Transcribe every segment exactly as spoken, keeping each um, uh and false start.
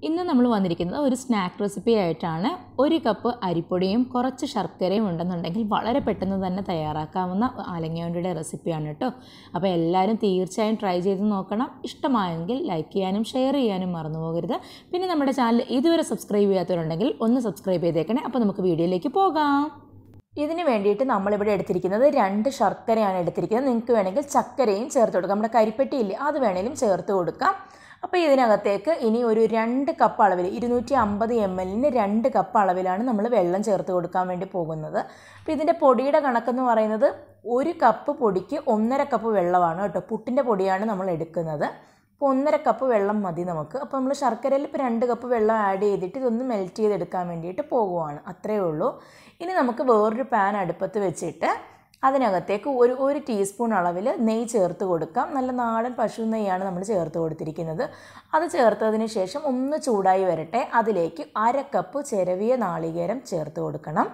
ഇന്ന് നമ്മൾ വന്നിരിക്കുന്നത് ഒരു സ്നാക്ക് റെസിപ്പി ആയിട്ടാണ്. ഒരു കപ്പ് അരിപ്പൊടിയും കുറച്ച് ശർക്കരയും ഉണ്ടെന്നുണ്ടെങ്കിൽ വളരെ പെട്ടെന്ന് തന്നെ തയ്യാറാക്കാവുന്ന ആലങ്ങയുടെ റെസിപ്പിയാണ് കേട്ടോ. അപ്പോൾ എല്ലാവരും തീർച്ചയായും ട്രൈ ചെയ്ത് നോക്കണം. ഇഷ്ടമായെങ്കിൽ ലൈക്ക് ചെയ്യാനും ഷെയർ ചെയ്യാനും മറന്നു പോകരുത്. പിന്നെ നമ്മുടെ ചാനൽ ഇതുവരെ സബ്സ്ക്രൈബ് ചെയ്യാത്തവരുണ്ടെങ്കിൽ ഒന്ന് സബ്സ്ക്രൈബ് ചെയ്തേക്കണേ. അപ്പോൾ നമുക്ക് വീഡിയോയിലേക്ക് പോകാം. ഇതിന് വേണ്ടിയിട്ട് നമ്മളിവിടെ എടുത്തിരിക്കുന്നത് രണ്ട് ശർക്കരയാണ് എടുത്തിരിക്കുന്നത്. നിങ്ങൾക്ക് വേണമെങ്കിൽ ചക്കരയും ചേർത്ത് കൊടുക്കാം. നമ്മുടെ കരിപ്പെട്ടിയില്ലേ അത് വേണമെങ്കിലും ചേർത്ത് കൊടുക്കാം. അപ്പോൾ ഇതിനകത്തേക്ക് ഇനി ഒരു രണ്ട് കപ്പ് അളവിൽ ഇരുന്നൂറ്റി അമ്പത് എം എല്ലിന് രണ്ട് കപ്പ് അളവിലാണ് നമ്മൾ വെള്ളം ചേർത്ത് കൊടുക്കാൻ വേണ്ടി പോകുന്നത്. അപ്പോൾ ഇതിൻ്റെ പൊടിയുടെ കണക്കെന്ന് പറയുന്നത് ഒരു കപ്പ് പൊടിക്ക് ഒന്നര കപ്പ് വെള്ളമാണ് കേട്ടോ. പുട്ടിൻ്റെ പൊടിയാണ് നമ്മൾ എടുക്കുന്നത്. അപ്പോൾ ഒന്നര കപ്പ് വെള്ളം മതി നമുക്ക്. അപ്പോൾ നമ്മൾ ശർക്കരയിൽ ഇപ്പോൾ രണ്ട് കപ്പ് വെള്ളം ആഡ് ചെയ്തിട്ട് ഇതൊന്ന് മെൽറ്റ് ചെയ്തെടുക്കാൻ വേണ്ടിയിട്ട് പോകുവാണ്. അത്രയേ ഉള്ളൂ. ഇനി നമുക്ക് വേറൊരു പാൻ അടുപ്പത്ത് വെച്ചിട്ട് അതിനകത്തേക്ക് ഒരു ഒരു ടീസ്പൂൺ അളവിൽ നെയ്യ് ചേർത്ത് കൊടുക്കാം. നല്ല നാടൻ പശു നെയ്യാണ് നമ്മൾ ചേർത്ത് കൊടുത്തിരിക്കുന്നത്. അത് ചേർത്തതിന് ശേഷം ഒന്ന് ചൂടായി വരട്ടെ. അതിലേക്ക് അര കപ്പ് ചിരവിയ നാളികേരം ചേർത്ത് കൊടുക്കണം.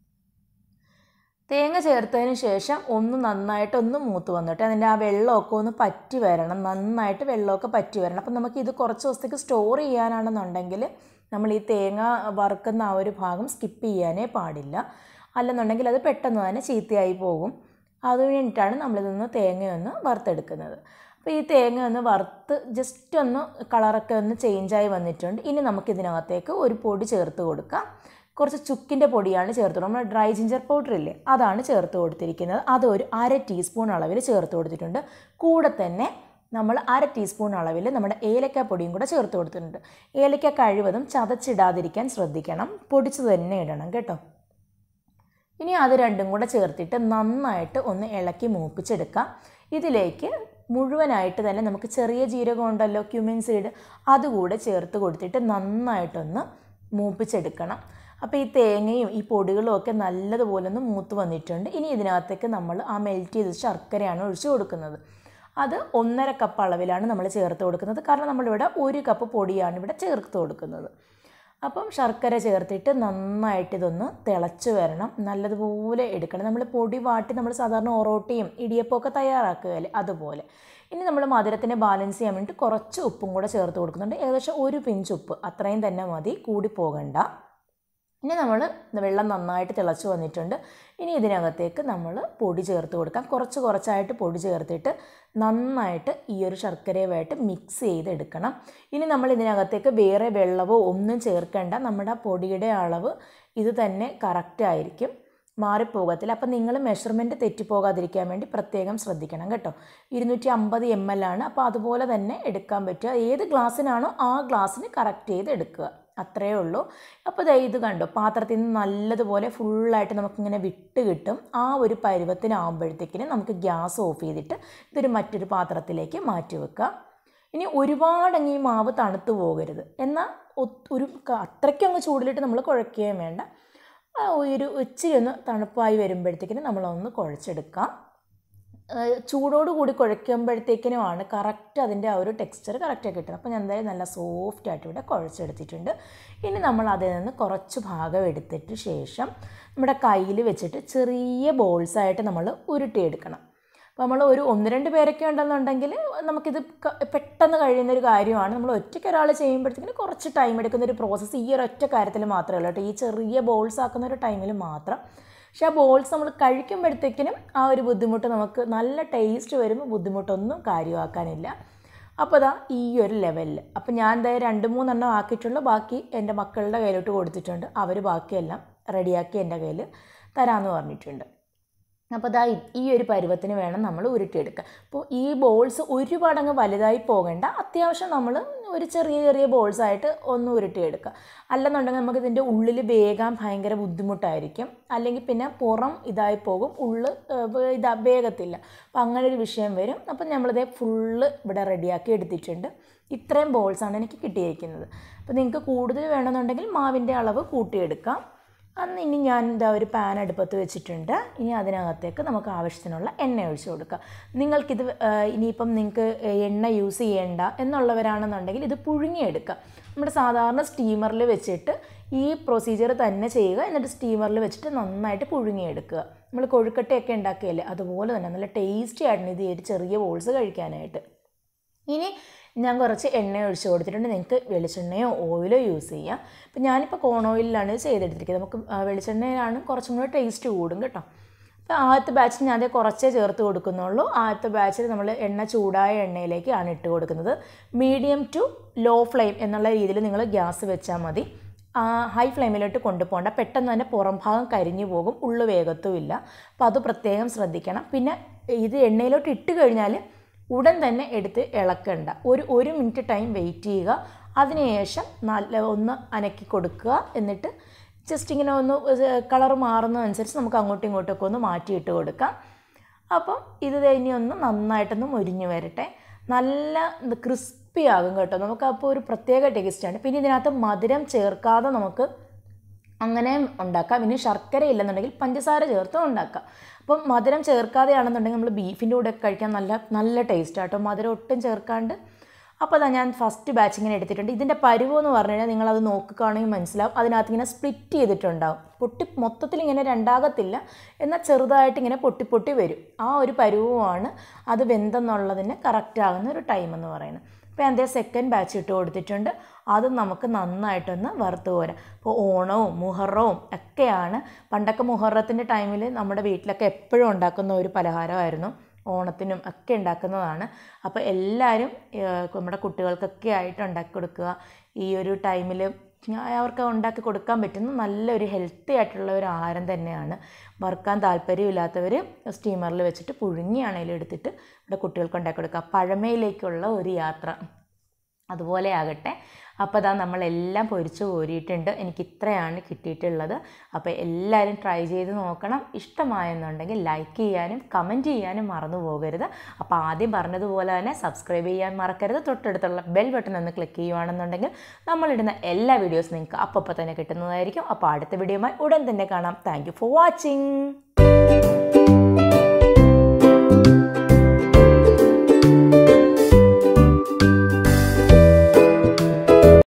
തേങ്ങ ചേർത്തതിന് ശേഷം ഒന്ന് നന്നായിട്ടൊന്ന് മൂത്ത് വന്നിട്ട് അതിൻ്റെ ആ വെള്ളമൊക്കെ ഒന്ന് പറ്റി വരണം. നന്നായിട്ട് വെള്ളമൊക്കെ പറ്റി വരണം. അപ്പം നമുക്കിത് കുറച്ച് ദിവസത്തേക്ക് സ്റ്റോർ ചെയ്യാനാണെന്നുണ്ടെങ്കിൽ നമ്മൾ ഈ തേങ്ങ വറുക്കുന്ന ആ ഒരു ഭാഗം സ്കിപ്പ് ചെയ്യാനേ പാടില്ല. അല്ലെന്നുണ്ടെങ്കിൽ അത് പെട്ടെന്ന് തന്നെ ചീത്തയായി പോകും. അത് വേണ്ടിയിട്ടാണ് നമ്മളിതൊന്ന് തേങ്ങയൊന്ന് വറുത്തെടുക്കുന്നത്. അപ്പോൾ ഈ തേങ്ങ ഒന്ന് വറുത്ത് ജസ്റ്റ് ഒന്ന് കളറൊക്കെ ഒന്ന് ചേഞ്ചായി വന്നിട്ടുണ്ട്. ഇനി നമുക്കിതിനകത്തേക്ക് ഒരു പൊടി ചേർത്ത് കൊടുക്കാം. കുറച്ച് ചുക്കിൻ്റെ പൊടിയാണ് ചേർത്ത് കൊടുക്കുന്നത്. നമ്മൾ ഡ്രൈ ജിഞ്ചർ പൗഡർ ഇല്ലേ അതാണ് ചേർത്ത് കൊടുത്തിരിക്കുന്നത്. അത് ഒരു അര ടീസ്പൂൺ അളവിൽ ചേർത്ത് കൊടുത്തിട്ടുണ്ട്. കൂടെ തന്നെ നമ്മൾ അര ടീസ്പൂൺ അളവിൽ നമ്മുടെ ഏലക്ക പൊടിയും കൂടെ ചേർത്ത് കൊടുത്തിട്ടുണ്ട്. ഏലക്ക കഴിവതും ചതച്ചിടാതിരിക്കാൻ ശ്രദ്ധിക്കണം. പൊടിച്ച് തന്നെ ഇടണം കേട്ടോ. ഇനി അത് രണ്ടും കൂടെ ചേർത്തിട്ട് നന്നായിട്ട് ഒന്ന് ഇളക്കി മൂപ്പിച്ചെടുക്കാം. ഇതിലേക്ക് മുഴുവനായിട്ട് തന്നെ നമുക്ക് ചെറിയ ജീരകം ഉണ്ടല്ലോ, ക്യുമിൻ സീഡ്, അതുകൂടെ ചേർത്ത് കൊടുത്തിട്ട് നന്നായിട്ടൊന്ന് മൂപ്പിച്ചെടുക്കണം. അപ്പോൾ ഈ തേങ്ങയും ഈ പൊടികളും ഒക്കെ നല്ലതുപോലെ ഒന്ന് മൂത്ത് വന്നിട്ടുണ്ട്. ഇനി ഇതിനകത്തേക്ക് നമ്മൾ ആ മെൽറ്റ് ചെയ്ത് ശർക്കരയാണ് ഒഴിച്ച് കൊടുക്കുന്നത്. അത് ഒന്നര കപ്പ് അളവിലാണ് നമ്മൾ ചേർത്ത് കൊടുക്കുന്നത്. കാരണം നമ്മളിവിടെ ഒരു കപ്പ് പൊടിയാണ് ഇവിടെ ചേർത്ത് കൊടുക്കുന്നത്. അപ്പം ശർക്കര ചേർത്തിട്ട് നന്നായിട്ട് ഇതൊന്ന് തിളച്ച് വരണം. നല്ലതുപോലെ എടുക്കണം. നമ്മൾ പൊടി വാട്ടി നമ്മൾ സാധാരണ ഒറോട്ടിയും ഇടിയപ്പമൊക്കെ തയ്യാറാക്കുകയല്ലേ അതുപോലെ. ഇനി നമ്മൾ മധുരത്തിനെ ബാലൻസ് ചെയ്യാൻ വേണ്ടിയിട്ട് കുറച്ച് ഉപ്പും കൂടെ ചേർത്ത് കൊടുക്കുന്നുണ്ട്. ഏകദേശം ഒരു പിഞ്ച് ഉപ്പ്, അത്രയും തന്നെ മതി, കൂടി പോകണ്ട. ഇനി നമ്മൾ വെള്ളം നന്നായിട്ട് തിളച്ച് വന്നിട്ടുണ്ട്. ഇനി ഇതിനകത്തേക്ക് നമ്മൾ പൊടി ചേർത്ത് കൊടുക്കാം. കുറച്ച് കുറച്ചായിട്ട് പൊടി ചേർത്തിട്ട് നന്നായിട്ട് ഈ ഒരു ശർക്കരയുമായിട്ട് മിക്സ് ചെയ്തെടുക്കണം. ഇനി നമ്മൾ ഇതിനകത്തേക്ക് വേറെ വെള്ളമോ ഒന്നും ചേർക്കേണ്ട. നമ്മുടെ പൊടിയുടെ അളവ് ഇത് തന്നെ കറക്റ്റായിരിക്കും, മാറിപ്പോകത്തില്ല. അപ്പം നിങ്ങൾ മെഷർമെൻറ്റ് തെറ്റിപ്പോകാതിരിക്കാൻ വേണ്ടി പ്രത്യേകം ശ്രദ്ധിക്കണം കേട്ടോ. ഇരുന്നൂറ്റി അമ്പത് എം എൽ ആണ്. അപ്പോൾ അതുപോലെ തന്നെ എടുക്കാൻ പറ്റുക. ഏത് ഗ്ലാസ്സിനാണോ ആ ഗ്ലാസ്സിന് കറക്റ്റ് ചെയ്ത് എടുക്കുക. അത്രയേ ഉള്ളൂ. അപ്പോൾ ദേ ഇത് കണ്ടോ, പാത്രത്തിൽ നിന്ന് നല്ലതുപോലെ ഫുള്ളായിട്ട് നമുക്കിങ്ങനെ വിട്ട് കിട്ടും. ആ ഒരു പരുവത്തിനാകുമ്പോഴത്തേക്കിന് നമുക്ക് ഗ്യാസ് ഓഫ് ചെയ്തിട്ട് ഇതൊരു മറ്റൊരു പാത്രത്തിലേക്ക് മാറ്റി വെക്കുക. ഇനി ഒരുപാടങ്ങ് ഈ മാവ് തണുത്ത് പോകരുത്. എന്നാൽ ഒരു അത്രയ്ക്കങ്ങ് ചൂടിലിട്ട് നമ്മൾ കുഴയ്ക്കുകയും വേണ്ട. ഒരു ഇച്ചിരി ഒന്ന് തണുപ്പായി വരുമ്പോഴത്തേക്കിന് നമ്മളൊന്ന് കുഴച്ചെടുക്കാം. ചൂടോടുകൂടി കുഴയ്ക്കുമ്പോഴത്തേക്കിനുമാണ് കറക്റ്റ് അതിൻ്റെ ആ ഒരു ടെക്സ്ചർ കറക്റ്റായി കിട്ടുന്നത്. അപ്പോൾ ഞാൻ എന്തായാലും നല്ല സോഫ്റ്റായിട്ട് ഇവിടെ കുഴച്ചെടുത്തിട്ടുണ്ട്. ഇനി നമ്മൾ അതിൽ നിന്ന് കുറച്ച് ഭാഗം എടുത്തിട്ട് ശേഷം നമ്മുടെ കയ്യിൽ വെച്ചിട്ട് ചെറിയ ബോൾസായിട്ട് നമ്മൾ ഉരുട്ടിയെടുക്കണം. അപ്പോൾ നമ്മൾ ഒരു ഒന്ന് രണ്ട് പേരൊക്കെ ഉണ്ടെന്നുണ്ടെങ്കിൽ നമുക്കിത് പെട്ടെന്ന് കഴിയുന്നൊരു കാര്യമാണ്. നമ്മൾ ഒറ്റയ്ക്ക് ഒരാൾ ചെയ്യുമ്പോഴത്തേക്കിന് കുറച്ച് ടൈം എടുക്കുന്നൊരു പ്രോസസ്സ് ഈ ഒരു ഒറ്റ കാര്യത്തിൽ മാത്രമേ ഉള്ളൂ കേട്ടോ. ഈ ചെറിയ ബോൾസ് ആക്കുന്ന ഒരു ടൈമിൽ മാത്രം. പക്ഷേ ആ ബോൾസ് നമ്മൾ കഴിക്കുമ്പോഴത്തേക്കിനും ആ ഒരു ബുദ്ധിമുട്ട് നമുക്ക് നല്ല ടേസ്റ്റ് വരുമ്പോൾ ബുദ്ധിമുട്ടൊന്നും കാര്യമാക്കാനില്ല. അപ്പോൾ അതാ ഈ ഒരു ലെവലിൽ. അപ്പോൾ ഞാൻ എന്തായാലും രണ്ട് മൂന്നെണ്ണം ആക്കിയിട്ടുള്ളൂ. ബാക്കി എൻ്റെ മക്കളുടെ കയ്യിലോട്ട് കൊടുത്തിട്ടുണ്ട്. അവർ ബാക്കിയെല്ലാം റെഡിയാക്കി എൻ്റെ കയ്യിൽ തരാമെന്ന് പറഞ്ഞിട്ടുണ്ട്. അപ്പോൾ അതാ ഈ ഒരു പരുവത്തിന് വേണം നമ്മൾ ഉരുട്ടിയെടുക്കുക. അപ്പോൾ ഈ ബോൾസ് ഒരുപാടങ്ങ് വലുതായി പോകേണ്ട. അത്യാവശ്യം നമ്മൾ ഒരു ചെറിയ ചെറിയ ബോൾസായിട്ട് ഒന്ന് ഉരുട്ടിയെടുക്കുക. അല്ലെന്നുണ്ടെങ്കിൽ നമുക്ക് ഇതിൻ്റെ ഉള്ളിൽ വേകാൻ ഭയങ്കര ബുദ്ധിമുട്ടായിരിക്കും. അല്ലെങ്കിൽ പിന്നെ പുറം ഇതായി പോകും, ഉള്ള് ഇതാ വേഗത്തില്ല. അപ്പോൾ അങ്ങനെ ഒരു വിഷയം വരും. അപ്പം നമ്മളിതേ ഫുള്ള് ഇവിടെ റെഡിയാക്കി എടുത്തിട്ടുണ്ട്. ഇത്രയും ബോൾസാണ് എനിക്ക് കിട്ടിയിരിക്കുന്നത്. അപ്പോൾ നിങ്ങൾക്ക് കൂടുതൽ വേണമെന്നുണ്ടെങ്കിൽ മാവിൻ്റെ അളവ് കൂട്ടിയെടുക്കാം. അന്ന് ഇനി ഞാൻ ഇതാ ഒരു പാൻ അടുപ്പത്ത് വെച്ചിട്ടുണ്ട്. ഇനി അതിനകത്തേക്ക് നമുക്ക് ആവശ്യത്തിനുള്ള എണ്ണ ഒഴിച്ച് കൊടുക്കാം. നിങ്ങൾക്കിത് ഇനിയിപ്പം നിങ്ങൾക്ക് എണ്ണ യൂസ് ചെയ്യേണ്ട എന്നുള്ളവരാണെന്നുണ്ടെങ്കിൽ ഇത് പുഴുങ്ങിയെടുക്കുക. നമ്മുടെ സാധാരണ സ്റ്റീമറിൽ വെച്ചിട്ട് ഈ പ്രൊസീജിയർ തന്നെ ചെയ്യുക. എന്നിട്ട് സ്റ്റീമറിൽ വെച്ചിട്ട് നന്നായിട്ട് പുഴുങ്ങിയെടുക്കുക. നമ്മൾ കൊഴുക്കട്ടയൊക്കെ ഉണ്ടാക്കിയല്ലേ അതുപോലെ തന്നെ നല്ല ടേസ്റ്റി ആയിരുന്നു ഇത് ചെറിയ ബോൾസ് കഴിക്കാനായിട്ട്. ഇനി ഞാൻ കുറച്ച് എണ്ണ ഒഴിച്ച് കൊടുത്തിട്ടുണ്ട്. നിങ്ങൾക്ക് വെളിച്ചെണ്ണയോ ഓയിലോ യൂസ് ചെയ്യാം. അപ്പോൾ ഞാനിപ്പോൾ കോൺ ഓയിലാണ് ചെയ്തെടുത്തിരിക്കുന്നത്. നമുക്ക് വെളിച്ചെണ്ണയിലാണ് കുറച്ചും കൂടെ ടേസ്റ്റ് കൂടും കേട്ടോ. അപ്പോൾ ആദ്യത്തെ ബാച്ചിൽ ഞാൻ അതേ കുറച്ചേ ചേർത്ത് കൊടുക്കുന്നുള്ളൂ. ആദ്യത്തെ ബാച്ചിൽ നമ്മൾ എണ്ണ ചൂടായ എണ്ണയിലേക്കാണ് ഇട്ട് കൊടുക്കുന്നത്. മീഡിയം ടു ലോ ഫ്ലെയിം എന്നുള്ള രീതിയിൽ നിങ്ങൾ ഗ്യാസ് വെച്ചാൽ മതി. ഹൈ ഫ്ലെയിമിലോട്ട് കൊണ്ടുപോകേണ്ട, പെട്ടെന്ന് തന്നെ പുറം ഭാഗം കരിഞ്ഞു പോകും, ഉള്ളു വേഗത്തുമില്ല. അപ്പോൾ അത് പ്രത്യേകം ശ്രദ്ധിക്കണം. പിന്നെ ഇത് എണ്ണയിലോട്ട് ഇട്ട് കഴിഞ്ഞാൽ ഉടൻ തന്നെ എടുത്ത് ഇളക്കണ്ട. ഒരു ഒരു മിനിറ്റ് ടൈം വെയിറ്റ് ചെയ്യുക. അതിനുശേഷം നല്ല ഒന്ന് അനക്കി കൊടുക്കുക. എന്നിട്ട് ജസ്റ്റ് ഇങ്ങനെ ഒന്ന് കളർ മാറുന്നതനുസരിച്ച് നമുക്ക് അങ്ങോട്ടും ഇങ്ങോട്ടൊക്കെ ഒന്ന് മാറ്റിയിട്ട് കൊടുക്കാം. അപ്പം ഇത് കഴിഞ്ഞ് ഒന്ന് നന്നായിട്ടൊന്ന് മൊരിഞ്ഞ് വരട്ടെ. നല്ല ക്രിസ്പി ആകും കേട്ടോ. നമുക്ക് അപ്പോൾ ഒരു പ്രത്യേക ടേസ്റ്റാണ്. പിന്നെ ഇതിനകത്ത് മധുരം ചേർക്കാതെ നമുക്ക് അങ്ങനെ ഉണ്ടാക്കാം. ഇനി ശർക്കര ഇല്ലെന്നുണ്ടെങ്കിൽ പഞ്ചസാര ചേർത്തും ഉണ്ടാക്കാം. അപ്പം മധുരം ചേർക്കാതെയാണെന്നുണ്ടെങ്കിൽ നമ്മൾ ബീഫിൻ്റെ കൂടെ കഴിക്കാൻ നല്ല നല്ല ടേസ്റ്റ് ആട്ടോ, മധുരം ഒട്ടും ചേർക്കാണ്ട്. അപ്പോൾ അതാ ഞാൻ ഫസ്റ്റ് ബാച്ച് ഇങ്ങനെ എടുത്തിട്ടുണ്ട്. ഇതിൻ്റെ പരുവെന്ന് പറഞ്ഞു കഴിഞ്ഞാൽ നിങ്ങളത് നോക്കുകയാണെങ്കിൽ മനസ്സിലാവും. അതിനകത്ത് ഇങ്ങനെ സ്പ്ലിറ്റ് ചെയ്തിട്ടുണ്ടാവും. പൊട്ടി മൊത്തത്തിൽ ഇങ്ങനെ രണ്ടാകത്തില്ല, എന്നാൽ ചെറുതായിട്ട് ഇങ്ങനെ പൊട്ടി പൊട്ടി വരും. ആ ഒരു പരുവമാണ് അത് വെന്തെന്നുള്ളതിന് കറക്റ്റ് ആകുന്ന ഒരു ടൈം എന്ന് പറയുന്നത്. അപ്പോൾ എൻ്റെ സെക്കൻഡ് ബാച്ച് ഇട്ട് കൊടുത്തിട്ടുണ്ട്. അത് നമുക്ക് നന്നായിട്ടൊന്ന് വറുത്ത് പോരാം. അപ്പോൾ ഓണവും മുഹറവും ഒക്കെയാണ്. പണ്ടൊക്കെ മുഹറത്തിൻ്റെ ടൈമിൽ നമ്മുടെ വീട്ടിലൊക്കെ എപ്പോഴും ഉണ്ടാക്കുന്ന ഒരു പലഹാരമായിരുന്നു. ഓണത്തിനും ഒക്കെ ഉണ്ടാക്കുന്നതാണ്. അപ്പോൾ എല്ലാവരും നമ്മുടെ കുട്ടികൾക്കൊക്കെ ആയിട്ട് ഉണ്ടാക്കി കൊടുക്കുക. ഈ ഒരു ടൈമിൽ അവർക്ക് ഉണ്ടാക്കി കൊടുക്കാൻ പറ്റുന്ന നല്ലൊരു ഹെൽത്തി ആയിട്ടുള്ള ഒരു ആഹാരം തന്നെയാണ്. വറുക്കാൻ താല്പര്യമില്ലാത്തവർ സ്റ്റീമറിൽ വെച്ചിട്ട് പുഴുങ്ങിയാണെങ്കിലും എടുത്തിട്ട് ഇവിടെ കുട്ടികൾക്ക് ഉണ്ടാക്കി കൊടുക്കുക. പഴമയിലേക്കുള്ള ഒരു യാത്ര അതുപോലെ ആകട്ടെ. അപ്പോൾ അതാ നമ്മളെല്ലാം പൊരിച്ച് കോരിയിട്ടുണ്ട്. എനിക്ക് ഇത്രയാണ് കിട്ടിയിട്ടുള്ളത്. അപ്പോൾ എല്ലാവരും ട്രൈ ചെയ്ത് നോക്കണം. ഇഷ്ടമായെന്നുണ്ടെങ്കിൽ ലൈക്ക് ചെയ്യാനും കമൻറ്റ് ചെയ്യാനും മറന്നു പോകരുത്. അപ്പോൾ ആദ്യം പറഞ്ഞതുപോലെ തന്നെ സബ്സ്ക്രൈബ് ചെയ്യാൻ മറക്കരുത്. തൊട്ടടുത്തുള്ള ബെൽ ബട്ടൺ ഒന്ന് ക്ലിക്ക് ചെയ്യുകയാണെന്നുണ്ടെങ്കിൽ നമ്മളിടുന്ന എല്ലാ വീഡിയോസും നിങ്ങൾക്ക് അപ്പോൾ തന്നെ കിട്ടുന്നതായിരിക്കും. അപ്പോൾ അടുത്ത വീഡിയോയുമായി ഉടൻ തന്നെ കാണാം. Thank you for watching.